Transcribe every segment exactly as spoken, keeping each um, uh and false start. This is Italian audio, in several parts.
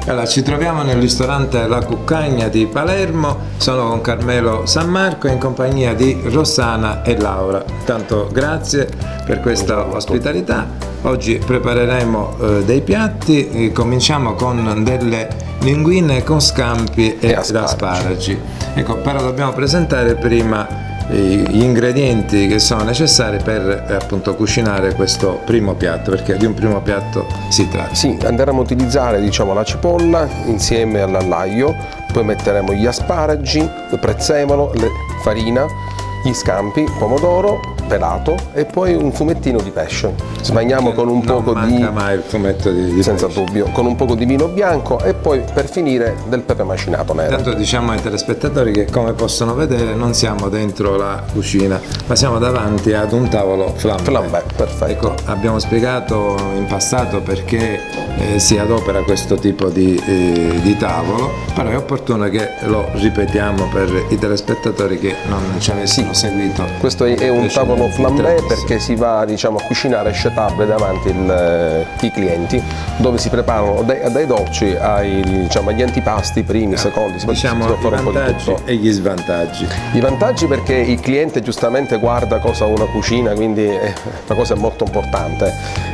Allora, ci troviamo nel ristorante La Cuccagna di Palermo, sono con Carmelo San Marco in compagnia di Rossana e Laura. Tanto grazie per questa ospitalità. Oggi prepareremo eh, dei piatti, eh, cominciamo con delle linguine con scampi e, e asparagi. asparagi. Ecco, però dobbiamo presentare prima gli ingredienti che sono necessari per eh, appunto cucinare questo primo piatto, perché di un primo piatto si tratta. Sì, andremo a utilizzare diciamo la cipolla insieme all'aglio, poi metteremo gli asparagi, il prezzemolo, la farina, gli scampi, pomodoro pelato e poi un fumettino di pesce. Smaniamo con un non poco manca di mai il fumetto di, di senza pesce. dubbio, con un poco di vino bianco e poi per finire del pepe macinato nero. Intanto diciamo ai telespettatori che, come possono vedere, non siamo dentro la cucina, ma siamo davanti ad un tavolo flambé. Flambé, perfetto. Ecco, abbiamo spiegato in passato perché eh, si adopera questo tipo di, eh, di tavolo, però è opportuno che lo ripetiamo per i telespettatori che non ci avessero sì. seguito. Questo è un tavolo flambé perché si va diciamo a cucinare scettable davanti il, i clienti, dove si preparano dai, dai dolci ai, diciamo, agli antipasti, primi, eh, secondi, si diciamo può fare i un po' di vantaggi tutto. E gli svantaggi. I vantaggi perché il cliente giustamente guarda cosa una cucina, quindi è una cosa molto importante,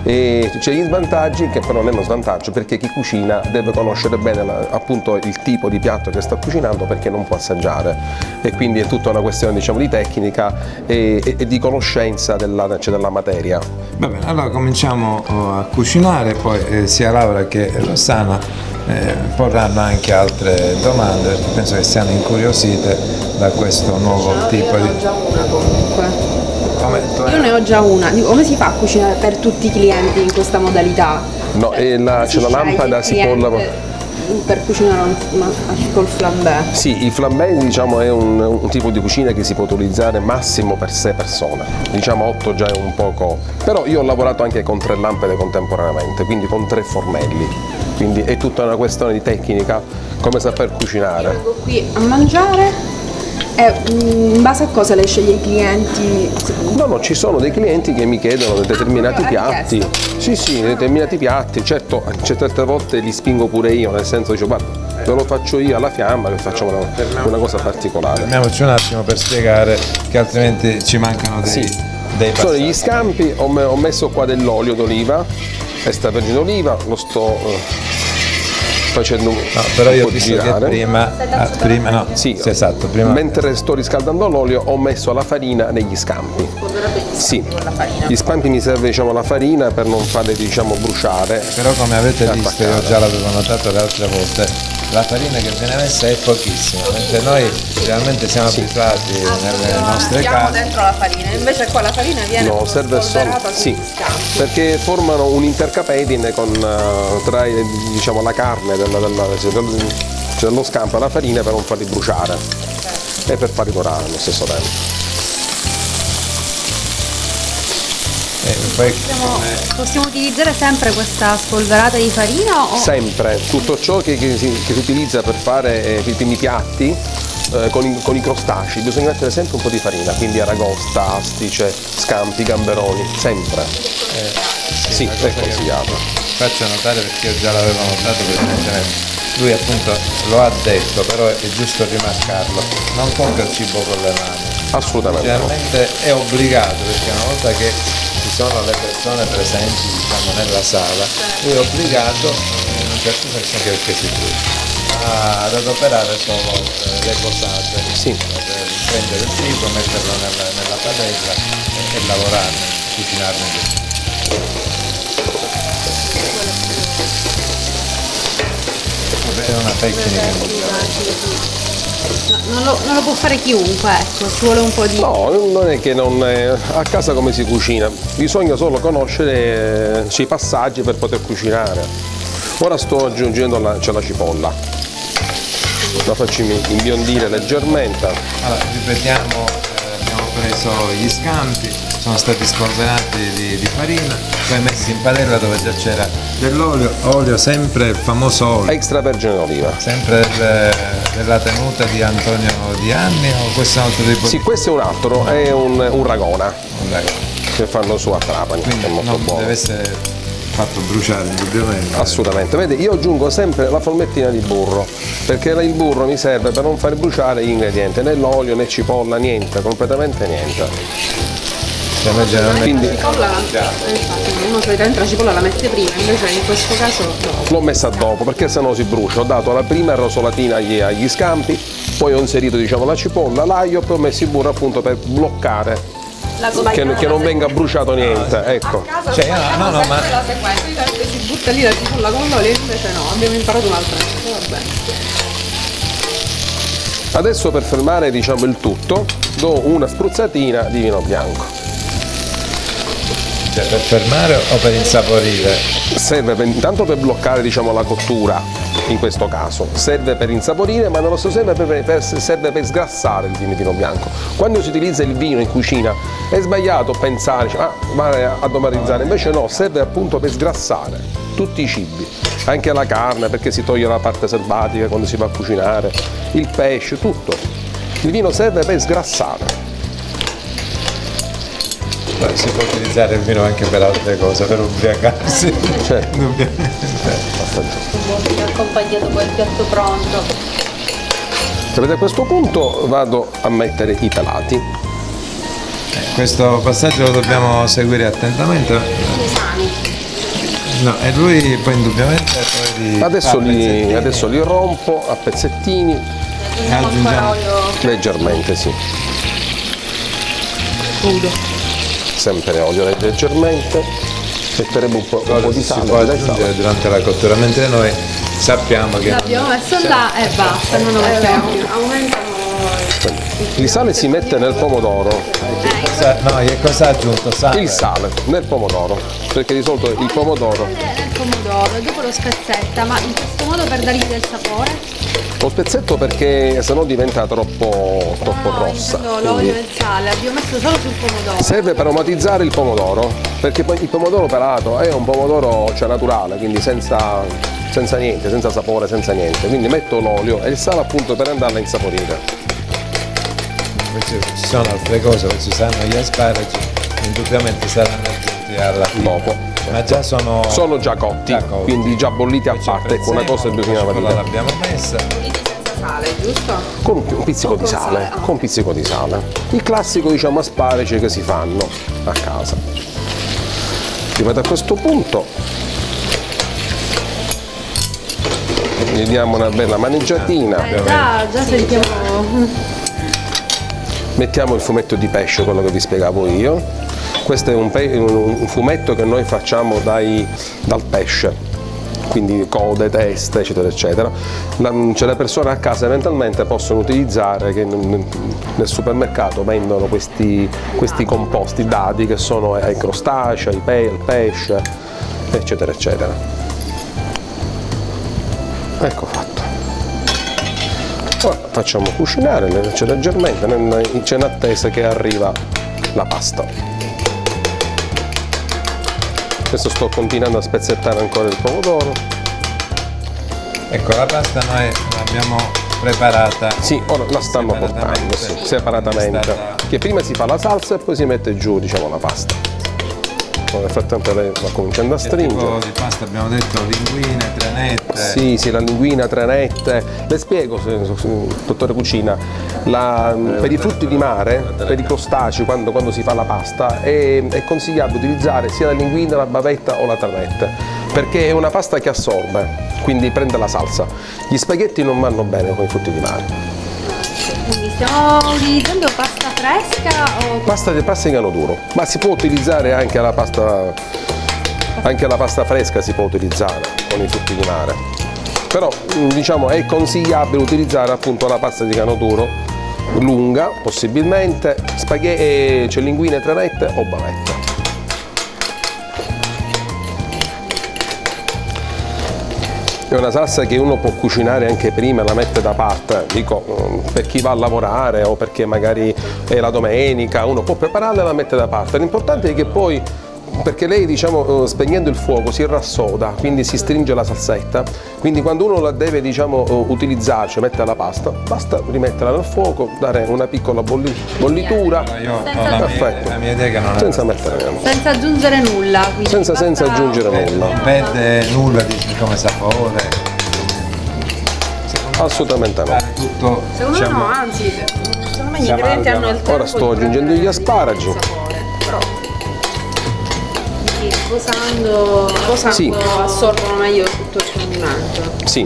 e c'è gli svantaggi che però non è uno svantaggio perché chi cucina deve conoscere bene la, appunto il tipo di piatto che sta cucinando, perché non può assaggiare, e quindi è tutta una questione diciamo di tecnica e, e, e di conoscenza della, cioè della materia. Va bene, allora cominciamo a cucinare, poi eh, sia Laura che Rossana eh, porranno anche altre domande, perché penso che siano incuriosite da questo nuovo no, tipo io di... ne ho già una comunque. Come? Io ne ho già una. Come si fa a cucinare per tutti i clienti in questa modalità? No, Cioè, e la, c'è la lampada, si può per cucinare col flambé. Sì, il flambé diciamo è un, un tipo di cucina che si può utilizzare massimo per sei persone, diciamo otto già è un poco, però io ho lavorato anche con tre lampade contemporaneamente, quindi con tre fornelli, quindi è tutta una questione di tecnica, come saper cucinare. Io vengo qui a mangiare e in base a cosa lei sceglie i clienti? No, no, ci sono dei clienti che mi chiedono determinati ah, piatti. Sì, sì, determinati piatti, certo, certe volte li spingo pure io, nel senso dico guarda, ve lo faccio io alla fiamma, che facciamo una, una cosa particolare. Fermiamoci un attimo per spiegare che altrimenti ci mancano dei, sì. dei passaggi. Sono gli scampi, ho, ho messo qua dell'olio d'oliva, extravergine d'oliva, lo sto eh, facendo un, no, però un io po' ho visto girare. Che prima, ah, prima no, sì, sì, esatto, prima. Mentre sto riscaldando l'olio ho messo la farina negli scampi. Sì, gli scampi mi serve diciamo la farina per non farle diciamo bruciare. Però come avete visto, io già l'avevo notato le altre volte, la farina che viene messa è pochissima, mentre noi realmente siamo sì. abituati nelle nostre case. Dentro la farina, invece qua la farina viene no, serve solo sì, perché formano un intercapedine con uh, tra diciamo la carne della, della, cioè, dello scampo e la farina per non farli bruciare okay. e per farli dorare allo stesso tempo. E poi possiamo, possiamo utilizzare sempre questa spolverata di farina? O... Sempre, tutto ciò che, che, si, che si utilizza per fare eh, i primi piatti eh, con, i, con i crostacei bisogna mettere sempre un po' di farina, quindi aragosta, astice, scampi, gamberoni, sempre. Eh, sì, sì è consigliato. Faccio notare perché io già l'avevo notato precedentemente. Lui appunto lo ha detto, però è giusto rimarcarlo, non tocca il cibo con le mani. Assolutamente. Generalmente è obbligato, perché una volta che ci sono le persone presenti diciamo nella sala, lui è obbligato in un certo senso anche perché si trucca ad adoperare solo eh, le posate sì. per prendere il cibo, metterlo nella, nella padella e, e lavorarne, cucinarne. È una tecnica. Non lo, non lo può fare chiunque, ecco, ci vuole un po' di... No, non è che non è, a casa come si cucina, bisogna solo conoscere eh, i passaggi per poter cucinare. Ora sto aggiungendo la, cioè la cipolla, la faccio imbiondire leggermente. Allora, ripetiamo, eh, abbiamo preso gli scampi, sono stati spolverati di, di farina, poi messi in padella dove già c'era dell'olio, olio sempre il famoso olio. Extravergine d'oliva. Sempre del, della tenuta di Antonio Di Anni o questo è un altro tipo? Sì, questo è un altro, è un, un ragona. Un ragona. Che fanno su a Trapani, quindi è molto non buono. Deve essere fatto bruciare indubbiamente. Assolutamente, vede, io aggiungo sempre la formettina di burro, perché il burro mi serve per non far bruciare gli ingredienti, né l'olio né cipolla, niente, completamente niente. Quindi la cipolla, infatti, uno solitamente la cipolla la mette prima, invece in questo caso no. L'ho messa dopo perché sennò si brucia. Ho dato la prima rosolatina agli, agli scampi, poi ho inserito, diciamo, la cipolla, l'aglio, poi ho messo il burro appunto per bloccare che, che non venga bruciato niente. Ecco. A casa cioè, no, no, no, ma la sequenza, si butta lì la cipolla con l'olio, invece no, abbiamo imparato un'altra cosa, va bene. Adesso per fermare, diciamo, il tutto do una spruzzatina di vino bianco. Cioè, per fermare o per insaporire? Serve per, intanto per bloccare, diciamo, la cottura, in questo caso. Serve per insaporire, ma nello stesso tempo per, per, serve per sgrassare il vino bianco. Quando si utilizza il vino in cucina è sbagliato pensare, cioè, ah, va ad aromatizzare, invece no, serve appunto per sgrassare tutti i cibi, anche la carne, perché si toglie la parte selvatica quando si va a cucinare, il pesce, tutto. Il vino serve per sgrassare. Si può utilizzare il vino anche per altre cose, per ubriacarsi. Certo. Accompagnato poi il piatto pronto. Sapete, a questo punto vado a mettere i pelati. Eh, questo passaggio lo dobbiamo seguire attentamente. No, e lui poi indubbiamente poi adesso, li, adesso li rompo a pezzettini. E aggiungiamo leggermente, sì. Crudo. Sempre olio leggermente, metteremo un po', un po' di sale. Si può aggiungere durante la cottura, mentre noi sappiamo che l'abbiamo messo là e basta, non lo mettiamo. Aumentano. Il sale si mette nel pomodoro. No, che cosa ha aggiunto? Sale. Il sale nel pomodoro, perché di solito il pomodoro. Nel pomodoro e dopo lo spezzetta, ma in questo modo per dargli del sapore? Lo spezzetto perché sennò diventa troppo, troppo no, rossa. No, l'olio e il sale, abbiamo messo solo sul pomodoro. Serve per aromatizzare il pomodoro, perché poi il pomodoro pelato è un pomodoro, cioè, naturale, quindi senza, senza niente, senza sapore, senza niente. Quindi metto l'olio e il sale appunto per andarla a insaporire. Invece ci sono altre cose, come si sanno gli asparagi, indubbiamente saranno aggiunti alla fine. Dopo. Ma già sono, sono già cotti, già cotti, quindi già bolliti a parte. Ecco, una cosa bisognava dire. L'abbiamo messa. Bolliti senza sale, giusto? Con un pizzico di sale, con un pizzico di sale. Il classico, diciamo, asparagi che si fanno a casa. Ripeto, a questo punto gli diamo una bella maneggiatina. Eh, già, già sentiamo. Mettiamo il fumetto di pesce, quello che vi spiegavo io. Questo è un, un fumetto che noi facciamo dai, dal pesce, quindi code, teste, eccetera, eccetera. Cioè, le persone a casa eventualmente possono utilizzare, che nel supermercato vendono questi, questi composti dati che sono ai crostacei, ai pe, il pesce, eccetera, eccetera. Ecco fatto. Ora facciamo cucinare leggermente, c'è in attesa che arriva la pasta. Adesso sto continuando a spezzettare ancora il pomodoro. Ecco, la pasta noi l'abbiamo preparata. Sì, ora la stanno portando, sì, separatamente. Stata... Che prima si fa la salsa e poi si mette giù, diciamo, la pasta. Nel frattempo lei va cominciando a stringere. Che tipo di pasta abbiamo detto? Linguine, trenette? Sì, sì, la linguina, trenette. Le spiego, dottore Cucina, la, per i frutti di mare, per i crostacei, quando, quando si fa la pasta, è, è consigliabile utilizzare sia la linguina, la bavetta o la trenette, perché è una pasta che assorbe, quindi prende la salsa. Gli spaghetti non vanno bene con i frutti di mare. Quindi stiamo utilizzando pasta fresca o... Pasta di pasta in grano duro, ma si può utilizzare anche la pasta, anche la pasta fresca si può utilizzare con i frutti di mare. Però, diciamo, è consigliabile utilizzare appunto la pasta di grano duro, lunga possibilmente, spaghetti, cioè linguine, trenette o bavette. È una salsa che uno può cucinare anche prima e la mette da parte, dico, per chi va a lavorare o perché magari è la domenica, uno può prepararla e la mette da parte. L'importante è che poi perché lei diciamo spegnendo il fuoco si rassoda, quindi si stringe la salsetta, quindi quando uno la deve diciamo utilizzare, cioè mettere la pasta, basta rimetterla nel fuoco, dare una piccola bolli bollitura. Io ho la mia, la mia idea che non è senza mettere senza aggiungere nulla, senza, senza aggiungere nulla, non perde nulla di come sapore. Assolutamente no. Tutto, secondo me diciamo, no, anzi, secondo me gli siamo ingredienti al- hanno il tempo. Ora sto aggiungendo gli asparagi. Il sapore, però sì, posando, posando Sì. assorbono meglio tutto il condimento. Sì,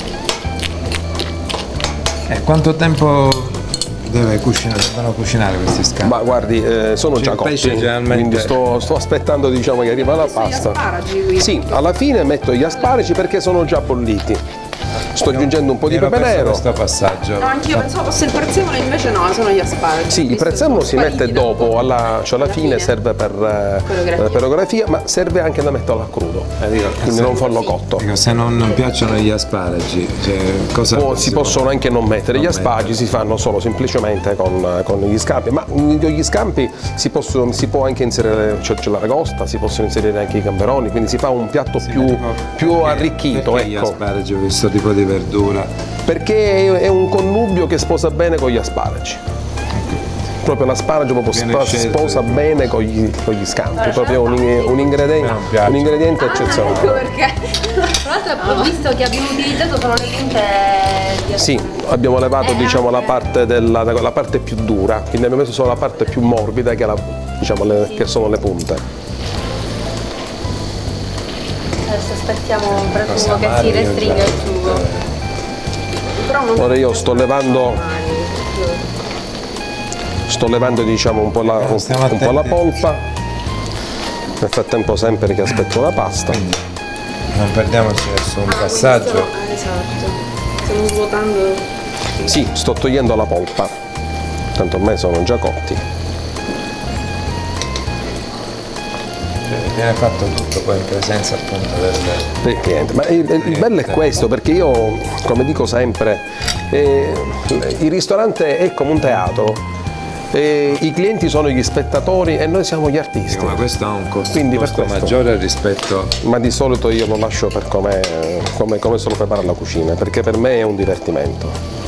Eh, quanto tempo deve cucinare, devono cucinare questi scampi? ma guardi, eh, sono Sì, già il cotti, pesce generalmente- quindi sto, sto aspettando diciamo che arriva la Sono gli pasta. asparagi, quindi. Sì, alla fine metto gli asparagi perché sono già bolliti. Sto aggiungendo un po' di Mi ero pepe perso nero. questo passaggio. No, anch'io pensavo fosse il prezzemolo, invece no, sono gli asparagi. Sì, il Visto che prezzemolo sono si mette spariti dopo, alla, cioè alla fine serve per eh, Coreografia. perografia, ma serve anche da metterlo a crudo, quindi non farlo cotto. Dico, se non piacciono gli asparagi, cioè, cosa O si possono anche non mettere, non gli asparagi si fanno solo semplicemente con, con gli scampi, ma gli scampi si, possono, si può anche inserire, cioè c'è l'aragosta, si possono inserire anche i gamberoni, quindi si fa un piatto Sì, più, tipo, più perché- arricchito. perché gli Ecco. asparagi, questo tipo di verdura. Perché è un connubio che sposa bene con gli asparagi. Proprio l'asparagio proprio Viene spa- scelto sposa il- bene con gli, con gli scampi, proprio un, un ingrediente, Non piace. un ingrediente Ecco eccezionale. perché. Tra l'altro ho visto che abbiamo utilizzato sono le punte di Sì, abbiamo levato Eh, diciamo, la, anche- parte della, la parte più dura, quindi abbiamo messo solo la parte più morbida che, è la- diciamo, le- che sono le punte. Adesso aspettiamo per Cosa fumo che amare, si io restringa già- il sugo. Però non Ora io sto levando, sto levando diciamo, un po' la, un, Stiamo un po' la attenti. polpa, nel frattempo sempre che aspetto la pasta. Non perdiamoci nessun Ah, passaggio. quindi stiamo- esatto. Stiamo svuotando. Sì, sto togliendo la polpa, tanto ormai sono già cotti. Cioè, viene fatto tutto poi in presenza appunto del, Per il cliente. Ma il, il bello è questo, perché io, come dico sempre, eh, il ristorante è come un teatro, eh, i clienti sono gli spettatori e noi siamo gli artisti. Dico, ma questo ha un costo, Quindi per costo questo. maggiore rispetto. Ma di solito io lo lascio per come, come, come se lo prepara la cucina, perché per me è un divertimento.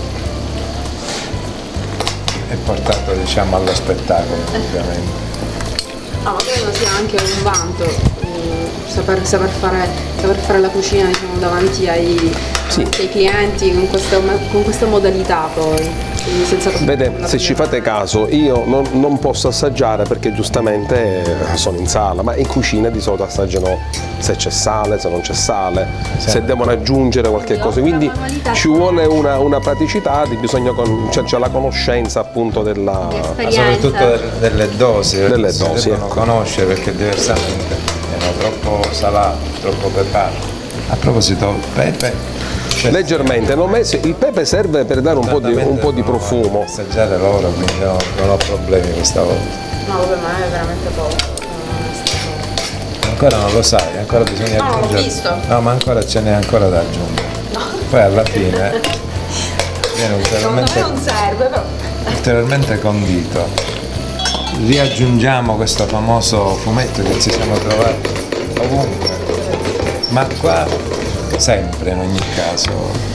È portato diciamo allo spettacolo ovviamente. No, ma credo sia anche un vanto eh, saper, saper, fare, saper fare la cucina diciamo, davanti ai, Sì. davanti ai clienti con questa, con questa modalità poi. Quindi senza Vede, se ci fate caso, io non, non posso assaggiare perché giustamente eh, sono in sala, ma in cucina di solito assaggiano se c'è sale, se non c'è sale, se devono aggiungere qualche cosa, quindi ci vuole una, una praticità, di- bisogna con, cioè, c'è la conoscenza appunto della... Ma soprattutto del- delle dosi, perché Delle si dosi, devono ecco. conoscere perché diversamente è troppo salato, troppo pepato. A proposito, pepe. cioè, Leggermente, non messo- il pepe serve per dare un po' di, un po' di devono profumo. assaggiare loro, quindi no, non ho problemi questa volta. No, vabbè, ma è veramente poco. non è stato- Ancora non lo sai, ancora bisogna No, l'ho aggiungere. visto. No, ma ancora ce n'è ancora da aggiungere. Poi alla fine viene Secondo me ulteriormente, non serve, però. ulteriormente condito. Riaggiungiamo questo famoso fumetto che ci siamo trovati ovunque, ma qua sempre in ogni caso.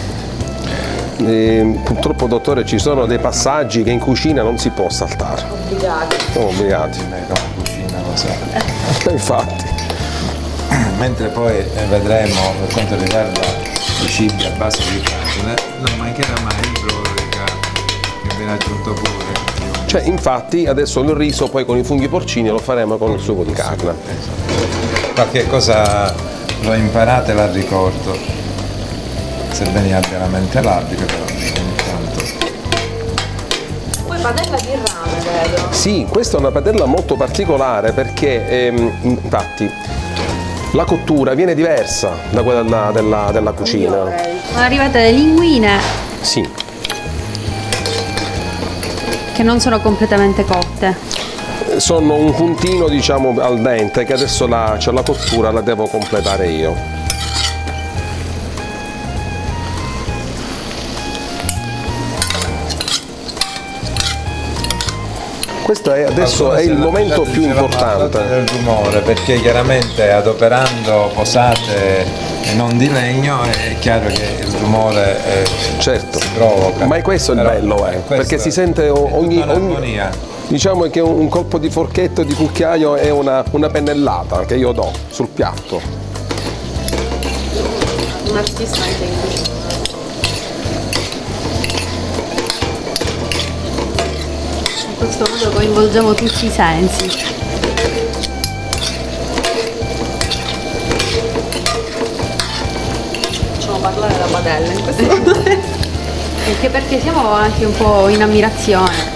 E, purtroppo dottore ci sono dei passaggi che in cucina non si può saltare, Obbligati. siamo obbligati. Come cucina lo sa. Infatti. Mentre poi eh, vedremo per quanto riguarda i cibi a base di carne, non mancherà mai il brodo che viene aggiunto pure. Cioè, infatti adesso il riso poi con i funghi porcini lo faremo con il sugo di carne. Qualche cosa l'ho imparata e la ricordo, sebbene abbia la mente labile, però ogni tanto. Poi padella di rame, vedo. Sì, questa è una padella molto particolare perché ehm, infatti la cottura viene diversa da quella della, della, della cucina. Sono arrivate le linguine Sì, che non sono completamente cotte. sono un puntino diciamo al dente che adesso la, cioè, la cottura la devo completare io. questo è, adesso è il momento più importante. Del rumore, perché chiaramente adoperando posate non di legno è chiaro che il rumore eh, certo. si provoca. Ma è questo il Però bello, eh, perché si sente ogni, ogni diciamo che un colpo di forchetto, di cucchiaio è una, una pennellata che io do sul piatto. Un artista anche in cucina. In questo modo coinvolgiamo tutti i sensi. Facciamo parlare la padella in questo modo. Anche perché siamo anche un po' in ammirazione.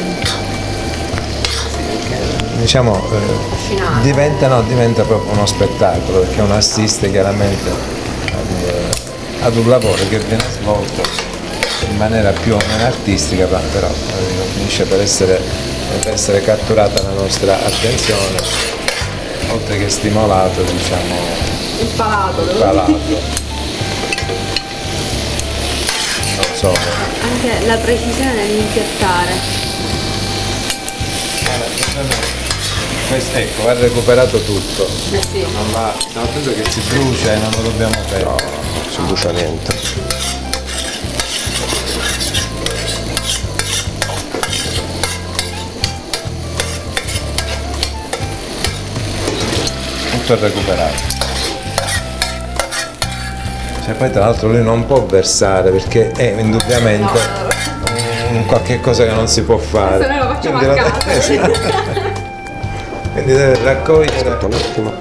Diciamo eh, diventa, no, diventa proprio uno spettacolo, perché uno assiste chiaramente ad, ad un lavoro che viene svolto in maniera più o meno artistica, però eh, finisce per essere, per essere catturata la nostra attenzione, oltre che stimolato, diciamo, Il palato. il palato. Non so. Anche la precisione nell'impiattare. Questo, ecco, va recuperato tutto. Eh sì. Non va, stiamo attento che si brucia e non lo dobbiamo fare. No, non si brucia niente. Tutto è recuperato. Cioè, poi tra l'altro lui non può versare perché è indubbiamente un qualche cosa che non si può fare. Se noi lo facciamo Quindi a lo- casa. Esatto. Quindi deve raccogliere. Un attimo.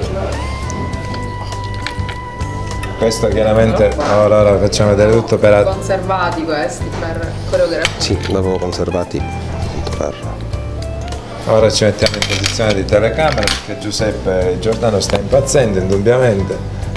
Questo chiaramente ora, ora facciamo vedere tutto per. Conservati questi per coreografia. Sì, l'avevo conservati appunto per... Ora ci mettiamo in posizione di telecamera perché Giuseppe Giordano sta impazzendo indubbiamente.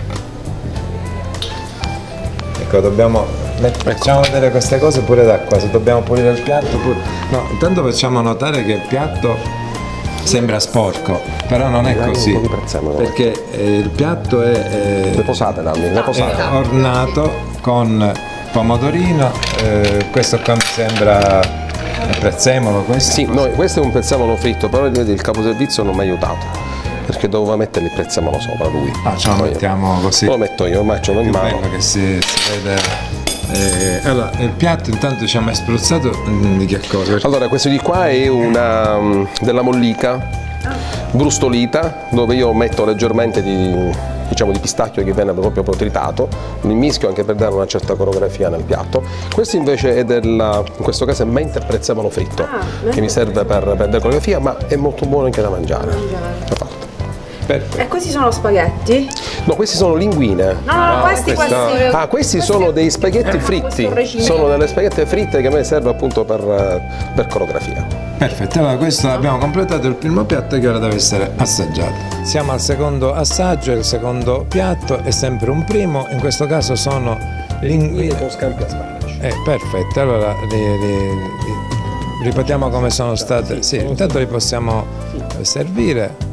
Ecco, dobbiamo met- facciamo vedere queste cose pure da qua, se dobbiamo pulire il piatto pure. No, intanto facciamo notare che il piatto sembra sporco, però non è Dai, così, un po' di prezzemolo. perché eh, il piatto è, eh, Le posate, dammi, le è posate. ornato con pomodorino, eh, questo qua mi sembra il prezzemolo, questo. Sì, no, questo è un prezzemolo fritto, però vedi, il caposervizio non mi ha aiutato, perché doveva mettere il prezzemolo sopra lui. Ah, ce lo Poi- mettiamo così. Lo metto io, ormai ce l'ho in Più mano. bello che si, si vede. Eh, allora, il piatto intanto diciamo è spruzzato mm, di che cosa? Perché- Allora, questo di qua è una mm, della mollica brustolita, dove io metto leggermente di, diciamo, di pistacchio che viene proprio tritato, li mischio anche per dare una certa coreografia nel piatto. Questo invece è della, in questo caso è mente e prezzemolo fritto, Ah, che mi serve per, per dare coreografia, ma è molto buono anche da mangiare. Mangiare. Da fatto. Perfetto. E questi sono spaghetti? No, questi sono linguine. No, no, no, questi, Questa- questi. Ah, questi sono dei spaghetti fritti, questo regime. sono delle spaghetti fritte che a me serve appunto per, eh, per coreografia. Perfetto, allora questo abbiamo completato il primo piatto che ora deve essere assaggiato. Siamo al secondo assaggio, il secondo piatto è sempre un primo, in questo caso sono linguine. con scampi asparagi. Eh, perfetto, allora li- li- li- ripetiamo come sono state. Sì, intanto li possiamo eh, servire.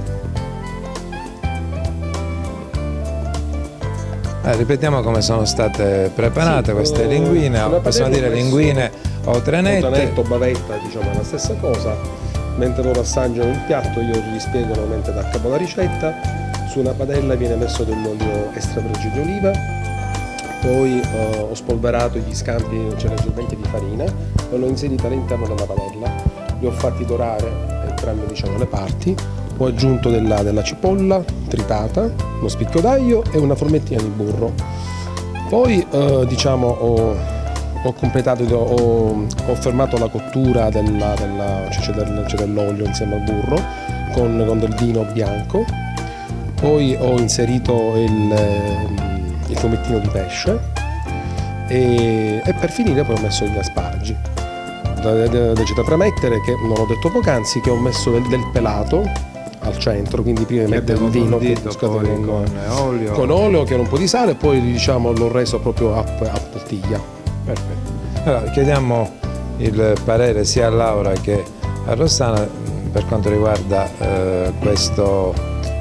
Eh, ripetiamo come sono state preparate Sì, queste eh, linguine, sulla possiamo dire padella linguine o trenette. Montanetto, bavetta, diciamo è la stessa cosa. Mentre loro assaggiano il piatto, io gli spiego nuovamente da capo la ricetta. Su una padella viene messo dell'olio extravergine di oliva, poi eh, ho spolverato gli scampi, cioè leggermente di farina, e l'ho inserita all'interno della padella. Li ho fatti dorare entrambe, diciamo, le parti. Ho aggiunto della, della cipolla tritata, uno spicchio d'aglio e una formettina di burro. Poi eh, diciamo ho, ho completato, ho, ho fermato la cottura della, della, cioè del, cioè dell'olio insieme al burro con, con del vino bianco. Poi ho inserito il, il fumettino di pesce e, e per finire poi ho messo gli asparagi. C'è da premettere che, non ho detto poc'anzi, che ho messo del, del pelato al centro, quindi prima di mettere il vino condito scusate, poi con olio. con olio che un po' di sale e poi diciamo l'ho reso proprio a, a bottiglia. Perfetto. Allora, chiediamo il parere sia a Laura che a Rossana per quanto riguarda eh, questo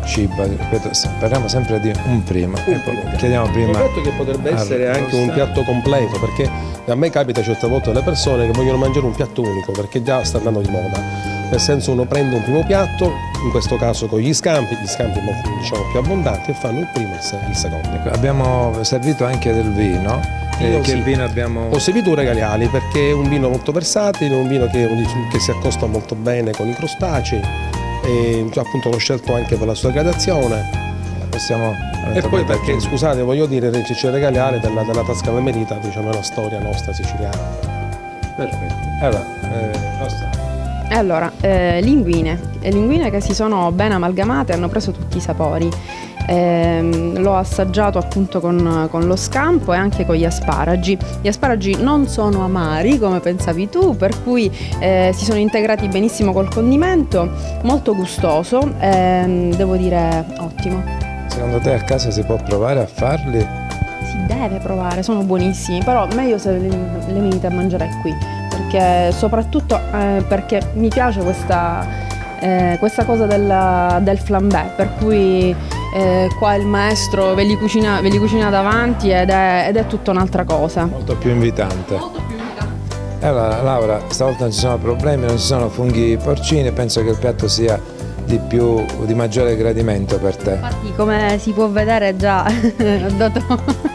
cibo, ripeto, parliamo sempre di un primo. Un e poi primo. Chiediamo prima. Ho detto che potrebbe essere anche un piatto completo, perché a me capita certe volte delle persone che vogliono mangiare un piatto unico, perché già sta andando di moda. Nel senso, uno prende un primo piatto, in questo caso con gli scampi, gli scampi diciamo più abbondanti, e fanno il primo e il secondo. Ecco, abbiamo servito anche del vino. Eh, che sì. vino abbiamo? Ho servito un regaliali, perché è un vino molto versatile, un vino che, che si accosta molto bene con i crostacei, e appunto l'ho scelto anche per la sua gradazione. Possiamo e poi perché, scusate, voglio dire, c'è il regaliale della, della Tascala Merita, diciamo, è la storia nostra siciliana. Perfetto. Allora, eh, nostra. Allora, eh, linguine, le linguine che si sono ben amalgamate, hanno preso tutti i sapori. Eh, l'ho assaggiato appunto con, con lo scampo e anche con gli asparagi. Gli asparagi non sono amari come pensavi tu, per cui eh, si sono integrati benissimo col condimento, molto gustoso, eh, devo dire ottimo. Secondo te a casa si può provare a farli? Si deve provare, sono buonissimi, però meglio se le, le venite a mangiare qui, perché soprattutto eh, perché mi piace questa, eh, questa cosa del, del flambé, per cui eh, qua il maestro ve li cucina, ve li cucina davanti ed è, ed è tutta un'altra cosa. Molto più invitante. Molto più invitante. Allora Laura, stavolta non ci sono problemi, non ci sono funghi porcini, penso che il piatto sia di più, di maggiore gradimento per te. Infatti, come si può vedere, già ho dato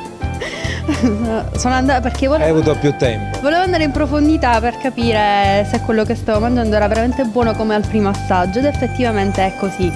sono andata perché volevo, hai avuto più tempo. Volevo andare in profondità per capire se quello che stavo mangiando era veramente buono come al primo assaggio, ed effettivamente è così.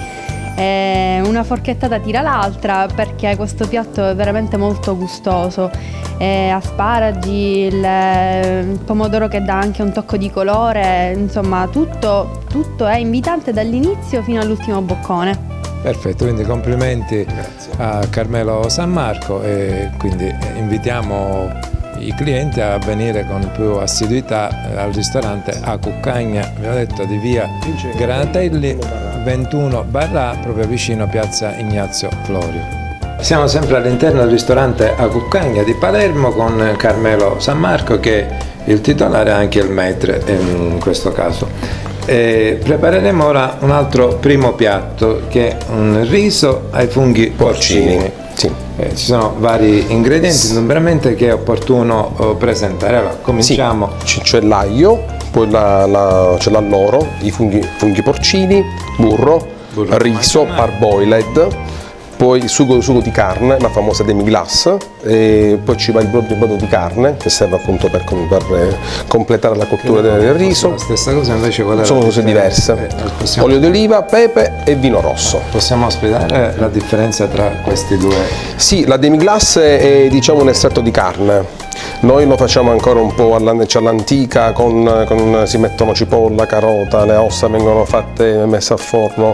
E una forchettata tira l'altra, perché questo piatto è veramente molto gustoso. E asparagi, il, il pomodoro che dà anche un tocco di colore, insomma tutto, tutto è invitante dall'inizio fino all'ultimo boccone. Perfetto, quindi complimenti Grazie. a Carmelo San Marco, e quindi invitiamo i clienti a venire con più assiduità al ristorante a Cuccagna, abbiamo detto, di via Granatelli ventuno barra A, proprio vicino a piazza Ignazio Florio. Siamo sempre all'interno del ristorante a Cuccagna di Palermo con Carmelo San Marco, che è il titolare e anche il maître in questo caso. E prepareremo ora un altro primo piatto, che è un riso ai funghi porcini. porcini. Sì. Eh, ci sono vari ingredienti indubbiamente che è opportuno uh, presentare. Allora, cominciamo. Sì. C'è l'aglio, poi la, la, c'è l'alloro, i funghi, funghi porcini, burro, burro riso, parboiled, poi il sugo, sugo di carne, la famosa demi-glace, e poi ci va il brodo, il brodo di carne, che serve appunto per, per eh, completare la cottura del, del riso. La stessa cosa invece quella sono cose diverse. Eh, possiamo... Olio d'oliva, pepe e vino rosso. Possiamo spiegare la differenza tra questi due? Sì, la demi-glace è, diciamo, un estratto di carne. Noi lo facciamo ancora un po' all'antica, con, con, si mettono cipolla, carota, le ossa vengono fatte, messe a forno,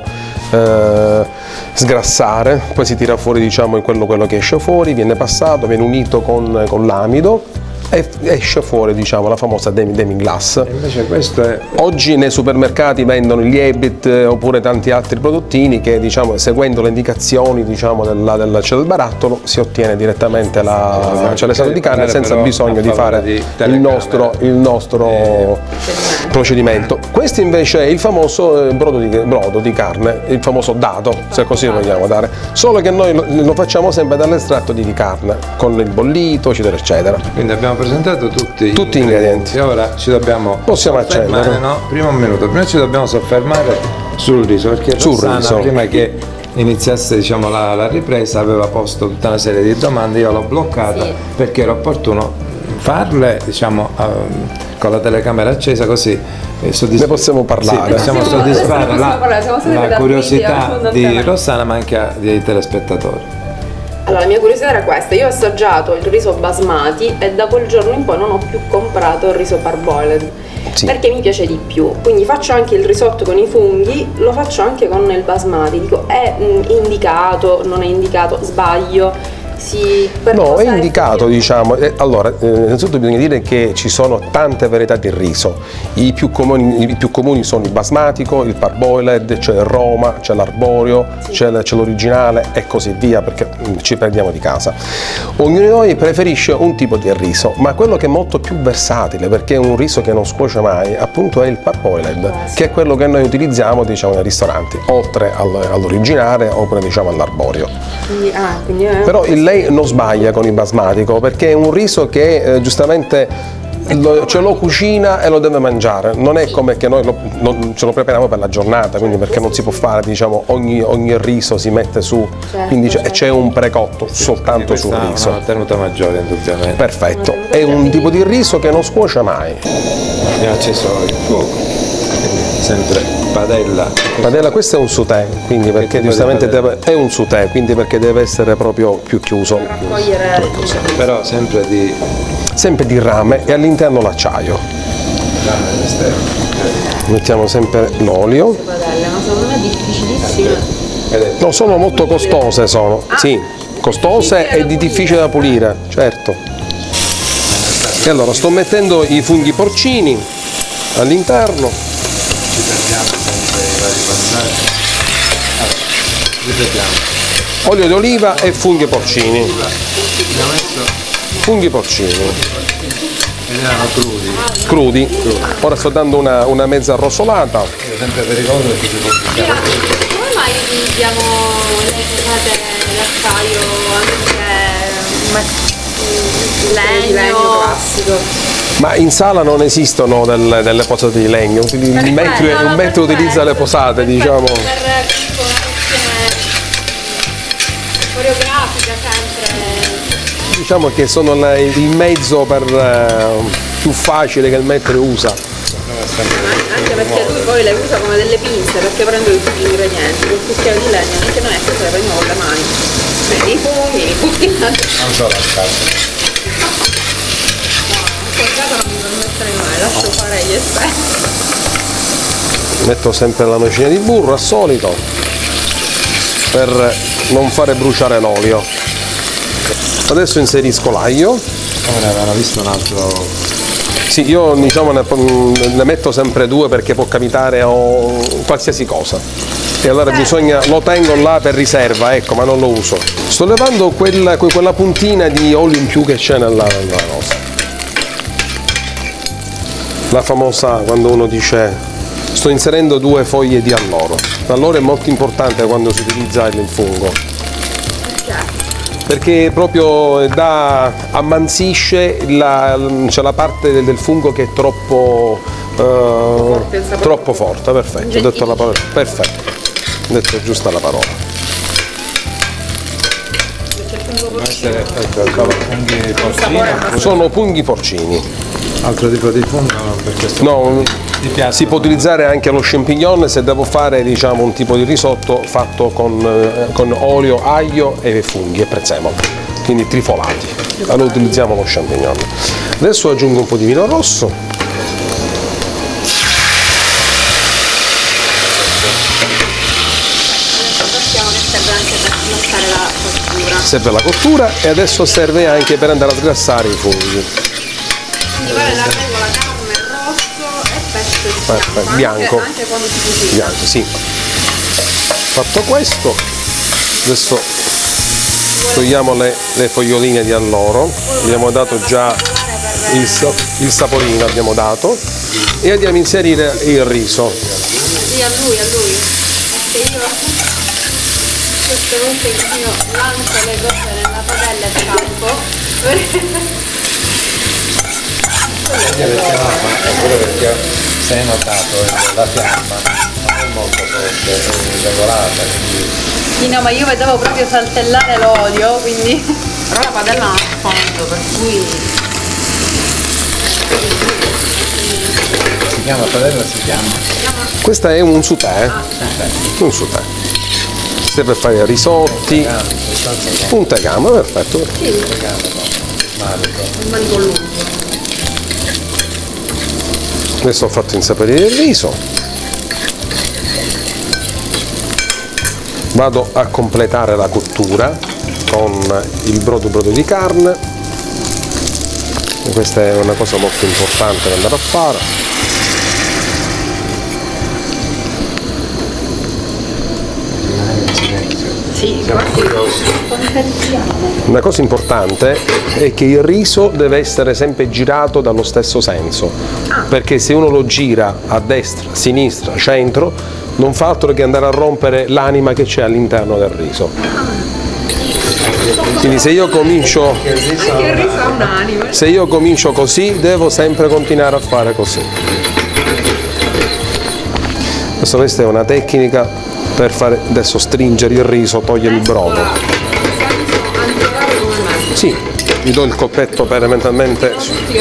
eh, sgrassare, poi si tira fuori, diciamo, quello, quello che esce fuori, viene passato, viene unito con, con l'amido e esce fuori, diciamo, la famosa demi, demi-glace. Invece questo è... Oggi nei supermercati vendono gli Ebit oppure tanti altri prodottini che, diciamo, seguendo le indicazioni, diciamo, della, del, cioè del barattolo, si ottiene direttamente la, cioè l'estrato di carne senza bisogno di fare di il nostro, il nostro eh, procedimento. Questo invece è il famoso brodo di, brodo di carne, il famoso dado, se così lo vogliamo dare, solo che noi lo, lo facciamo sempre dall'estratto di, di carne, con il bollito, eccetera, eccetera. Quindi abbiamo presentato tutti, tutti gli ingredienti. Ora ci dobbiamo Possiamo accendere. No, prima un minuto, prima ci dobbiamo soffermare sul riso, perché sul Rossana, riso. prima che iniziasse, diciamo, la, la ripresa, aveva posto tutta una serie di domande, io l'ho bloccata sì. perché era opportuno farle, diciamo, uh, con la telecamera accesa, così eh, soddisf- ne possiamo parlare. Sì, possiamo soddisfare possiamo la, parlare, la curiosità di Rossana, ma anche dei telespettatori. Allora, la mia curiosità era questa: io ho assaggiato il riso basmati e da quel giorno in poi non ho più comprato il riso parboiled, sì. perché mi piace di più. Quindi faccio anche il risotto con i funghi, lo faccio anche con il basmati. Dico, è mh, indicato, non è indicato, sbaglio? si... No, è indicato, diciamo, eh, allora, eh, innanzitutto bisogna dire che ci sono tante varietà di riso, i più comuni, i più comuni sono il basmatico, il parboiled, c'è il Roma, c'è l'arborio, sì. c'è l'originale e così via, perché ci perdiamo di casa. Ognuno di noi preferisce un tipo di riso, ma quello che è molto più versatile, perché è un riso che non scuoce mai, appunto è il parboiled, che è quello che noi utilizziamo, diciamo, nei ristoranti, oltre all'originale oppure, diciamo, all'arborio. Quindi, ah, quindi è... Però il lei non sbaglia con il basmatico, perché è un riso che eh, giustamente lo, ce lo cucina e lo deve mangiare, non è come che noi lo, lo, ce lo prepariamo per la giornata, quindi perché non si può fare, diciamo, ogni, ogni riso si mette su, certo, quindi c'è certo. un precotto sì, soltanto sul riso. Una tenuta maggiore indubbiamente. Perfetto, è un tipo di riso che non scuoce mai. È acceso il fuoco. Sempre padella. Padella, questo è un sauté, quindi perché giustamente deve, è un sauté, quindi perché deve essere proprio più chiuso. Raccogliere. Però sempre di sempre di rame e all'interno l'acciaio. Mettiamo sempre l'olio. Padelle, ma secondo me è difficilissime. No, sono molto costose, sono. Ah. Sì, costose e di difficile da pulire, certo. E allora sto mettendo i funghi porcini all'interno. Ci perdiamo sempre i vari passaggi. Allora, ripetiamo. Olio di oliva e funghi porcini. Abbiamo messo funghi porcini. Ed erano crudi. Crudi. crudi. Ora sto dando una, una mezza arrosolata. È sempre pericoloso perché si può buttare. Come mai utilizziamo le posate d'acciaio anche legno, legno classico? Ma in sala non esistono del, delle posate di legno, il metro, eh, no, un metro utilizza le posate, diciamo. Per una questione coreografica sempre. Diciamo che sono la, il mezzo per, uh, più facile che il metro usa. Anche perché lui poi le usa come delle pinze, perché prendo tutti gli ingredienti, col cucchiaio di legno, anche noi è questo le prendiamo con le mani. I funghi, i funghi. Non so la casa. Lascio fare gli esperti. Metto sempre la nocina di burro al solito per non fare bruciare l'olio. Adesso inserisco l'aglio. Come ne avevano visto un altro? Sì, io diciamo ne, ne metto sempre due perché può capitare o qualsiasi cosa. E allora bisogna, lo tengo là per riserva, ecco, ma non lo uso. Sto levando quella, quella puntina di olio in più che c'è nella, nella cosa. La famosa, quando uno dice sto inserendo due foglie di alloro. L'alloro è molto importante quando si utilizza il fungo, perché proprio da, ammansisce la, cioè la parte del, del fungo che è troppo, uh, forte, troppo forte. Perfetto, ho detto la parola, perfetto, ho detto giusta la parola. Funghi porcini. Sono funghi porcini. Altro tipo di fungo per questo? No, si può utilizzare anche lo champignon se devo fare, diciamo, un tipo di risotto fatto con, eh, con olio, aglio e funghi e prezzemolo, quindi trifolati. Allora utilizziamo lo champignon. Adesso aggiungo un po' di vino rosso. Serve la cottura e adesso serve anche per andare a sgrassare i funghi. Quindi vale la regola carne rosso e pesto Perfetto. bianco. Anche, anche quando si cucina. Bianco, sì. Fatto questo, adesso togliamo le, le foglioline di alloro. Abbiamo dato già il, il saporino, abbiamo dato, e andiamo a inserire il riso. Sì, a lui, a lui. Perché io queste volte io lancio le cose nella padella e scappo. Perché no, ma pure perché se hai notato la fiamma non è molto forte, è regolata, quindi... Sì, no, ma io vedevo proprio saltellare l'olio, quindi... Però la padella non ha fondo, per cui... Si chiama padella, si chiama? Questa è un sauté, eh? ah, un sauté. Se per fare risotti, un tegame, perfetto. Sì, un tegame, no, manico. Un manico lungo. Adesso ho fatto insaporire il riso, vado a completare la cottura con il brodo brodo di carne. E questa è una cosa molto importante da andare a fare. Sì, una cosa importante è che il riso deve essere sempre girato dallo stesso senso, perché se uno lo gira a destra, a sinistra, centro, non fa altro che andare a rompere l'anima che c'è all'interno del riso. Quindi se io comincio anche il riso ha un'anima. se io comincio così, devo sempre continuare a fare così. Questa, questa è una tecnica per fare adesso stringere il riso, togliere il brodo. Sì, gli do il colpetto per eventualmente.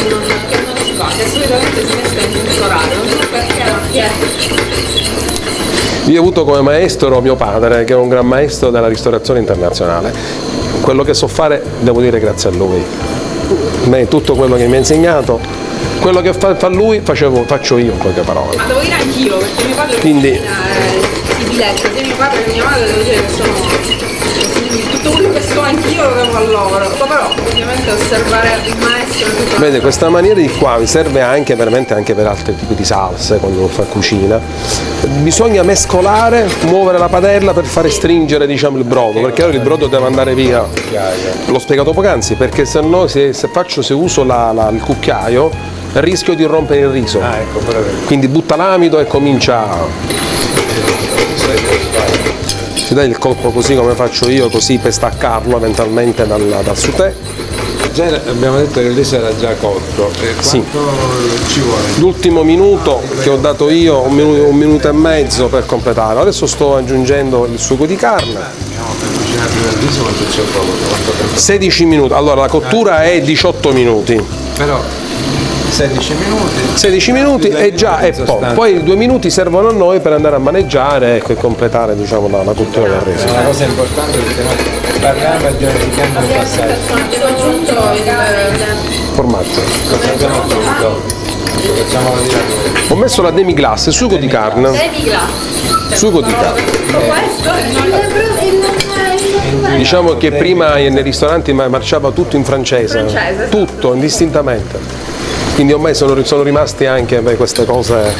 Io ho avuto come maestro mio padre, che è un gran maestro della ristorazione internazionale. Quello che so fare devo dire grazie a lui. Beh, tutto quello che mi ha insegnato, quello che fa, fa lui facevo, faccio io in poche parole. Ma devo dire anch'io, perché mio padre Quindi, eh, si diletta, sia mio padre che mia madre, devo dire che sono tutto quello che so anch'io lo devo a loro. Però ovviamente osservare il maestro è tutto. vede, questa maniera di qua mi serve anche veramente anche per altri tipi di salse quando uno fa cucina. Bisogna mescolare, muovere la padella per fare stringere, diciamo, il brodo, perché allora il brodo deve andare via. L'ho spiegato poc'anzi, perché se no se, se faccio se uso la, la, il cucchiaio rischio di rompere il riso. Ah, ecco, quindi butta l'amido e comincia a... si dà il colpo così come faccio io, così per staccarlo eventualmente dal, dal sauté. Già abbiamo detto che il riso era già cotto. E quanto Sì. ci vuole? L'ultimo minuto che ho dato io, un minuto, un minuto e mezzo per completare. Adesso sto aggiungendo il sugo di carne. Diciamo, per cucinare prima il riso quanto ci vuole? Quanto tempo? sedici minuti, allora la cottura è diciotto minuti. Però sedici minuti. sedici minuti e già è poco. Poi i due minuti servono a noi per andare a maneggiare ecco, e completare diciamo, la, la cottura del riso. È una cosa importante perché noi parliamo e giustifichiamo il passaggio. Abbiamo aggiunto il Formaggio. Cosa abbiamo aggiunto? Facciamolo dire a noi. Ho messo la demi-glace, sugo di carne. semiglace. Sugo di carne. Questo Diciamo che prima nei ristoranti marciava tutto in francese. Francese. Tutto, indistintamente. Quindi ormai sono, sono rimasti anche beh, queste cose.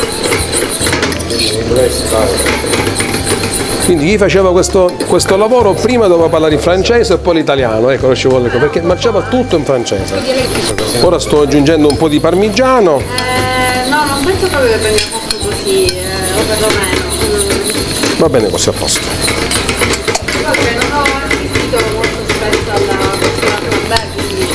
Quindi chi faceva questo, questo lavoro prima doveva parlare in francese e poi l'italiano, ecco, non ci vuole, perché marciava tutto in francese. Ora sto aggiungendo un po' di parmigiano. Eh, no, non penso proprio che venga fatto così, eh, o perlomeno. Va bene così a posto. Vabbè, non ho assistito molto spesso alla cottura flambè, quindi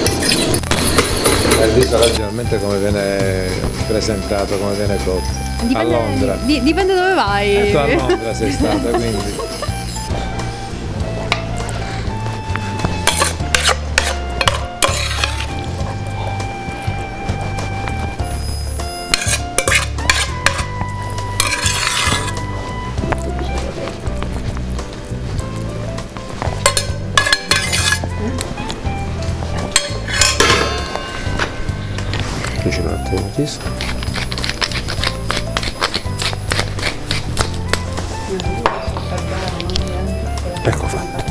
Il riso generalmente come viene presentato, come viene cotto? A Londra. di- dipende dove vai. Tu a Londra sei stata, quindi. Cucino un attimo il riso. Ecco fatto.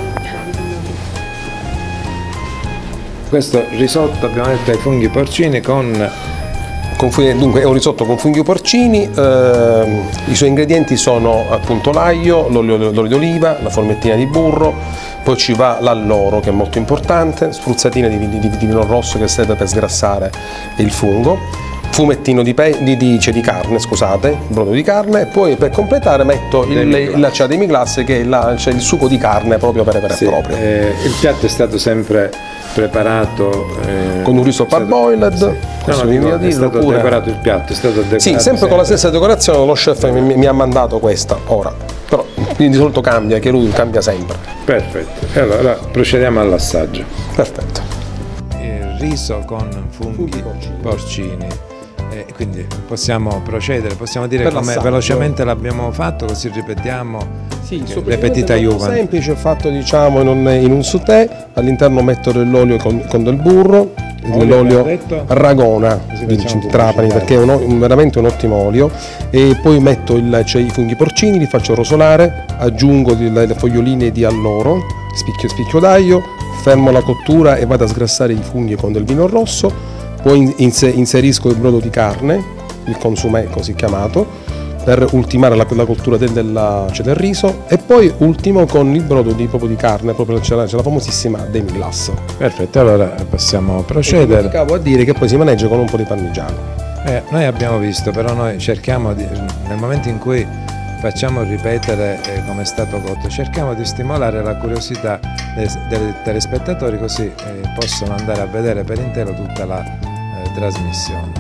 Questo risotto abbiamo detto ai funghi porcini con Con funghi- dunque è un risotto con funghi porcini, ehm, i suoi ingredienti sono appunto l'aglio, l'olio, l'olio d'oliva, la formettina di burro, poi ci va l'alloro che è molto importante, spruzzatine di, di, di vino rosso che serve per sgrassare il fungo, fumettino di, pe- di, di, cioè di carne, scusate, brodo di carne, e poi per completare metto il, Demi-glace. la cioè, demi-glace che è la- cioè il sugo di carne proprio per vero e sì, proprio. eh, il piatto è stato sempre preparato eh, Con un riso è stato- parboiled, sì. questo No, mi no, viene a è dirlo, stato oppure- decorato il piatto, è stato decorato Sì, sempre con la stessa decorazione, lo chef mi, mi ha mandato questa ora, però quindi di solito cambia, che lui cambia sempre. Perfetto, e allora procediamo all'assaggio. Perfetto. Il riso con funghi Funghi porcini. porcini. Eh, quindi possiamo procedere, possiamo dire Per come l'assaggio. velocemente l'abbiamo fatto, così ripetiamo Sì, che le petite aiuvan. semplice, fatto diciamo in un, in un sauté, all'interno metto dell'olio con, con del burro, l'olio Ragona di Trapani, perché è un, un, veramente un ottimo olio. E poi metto il, cioè, i funghi porcini, li faccio rosolare, aggiungo le, le foglioline di alloro, spicchio spicchio d'aglio, fermo la cottura e vado a sgrassare i funghi con del vino rosso, poi inserisco il brodo di carne, il consumé così chiamato, per ultimare la, la cottura del, della, cioè del riso, e poi ultimo con il brodo di, proprio di carne, proprio c'è la, c'è la famosissima demi-glace. Perfetto, allora possiamo procedere. Acabo a dire che poi si maneggia con un po' di parmigiano. Eh, noi abbiamo visto, però noi cerchiamo di, nel momento in cui facciamo ripetere eh, come è stato cotto, cerchiamo di stimolare la curiosità dei, dei telespettatori, così eh, possono andare a vedere per intero tutta la eh, trasmissione.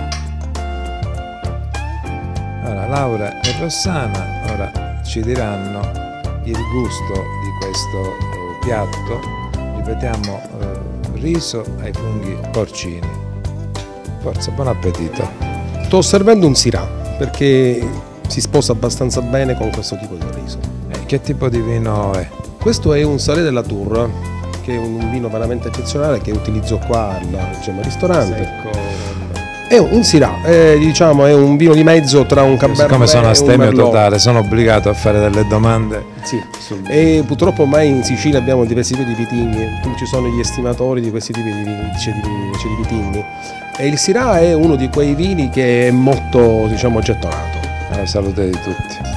Allora, Laura e Rossana ora ci diranno il gusto di questo eh, piatto. Ripetiamo, eh, riso ai funghi porcini. Forza, buon appetito. Sto servendo un Syrah perché si sposa abbastanza bene con questo tipo di riso. Eh, che tipo di vino è? Questo è un Salé della Tour, che è un vino veramente eccezionale che utilizzo qua al Gemma Ristorante. Secco. È un Syrah, è, diciamo, è un vino di mezzo tra un Cabernet Siccome sono e un astemio Merlot. Totale, sono obbligato a fare delle domande. Sì, e purtroppo ormai in Sicilia abbiamo diversi tipi di vitigni, quindi ci sono gli estimatori di questi tipi di, cioè di, cioè di vitigni. E il Syrah è uno di quei vini che è molto, diciamo, gettonato. Alla salute di tutti.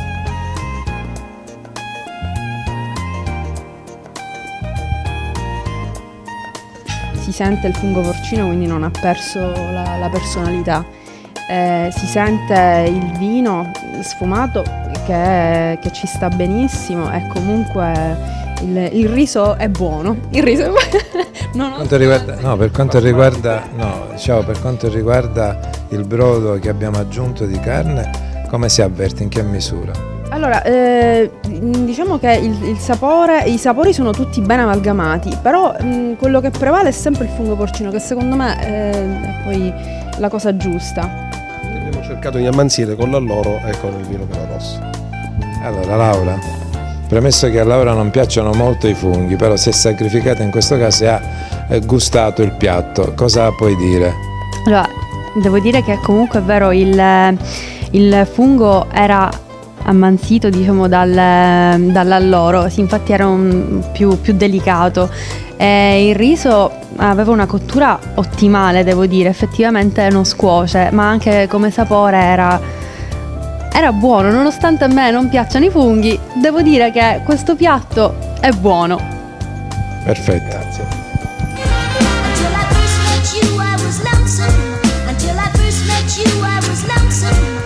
Si sente il fungo porcino, quindi non ha perso la, la personalità. Eh, si sente il vino sfumato che, che ci sta benissimo, e comunque il, il riso è buono. Il riso è buono. No, quanto riguarda, no, per quanto riguarda, no, diciamo, per quanto riguarda il brodo che abbiamo aggiunto di carne, come si avverte, in che misura? Allora, eh, diciamo che il, il sapore, i sapori sono tutti ben amalgamati, però mh, quello che prevale è sempre il fungo porcino, che secondo me eh, è poi la cosa giusta. Abbiamo cercato di ammansire con l'alloro e con il vino però rosso. Allora, Laura, premesso che a Laura non piacciono molto i funghi, però si è sacrificata in questo caso e ha eh, gustato il piatto, cosa puoi dire? Allora, devo dire che comunque è vero, il, il fungo era ammansito, diciamo, dal, dall'alloro, sì, infatti era un, più, più delicato. E il riso aveva una cottura ottimale, devo dire, effettivamente non scuoce, ma anche come sapore era, era buono, nonostante a me non piacciono i funghi, devo dire che questo piatto è buono. Perfetto. Grazie. Until I first met you, I was lonesome. Until I first met you, I was lonesome.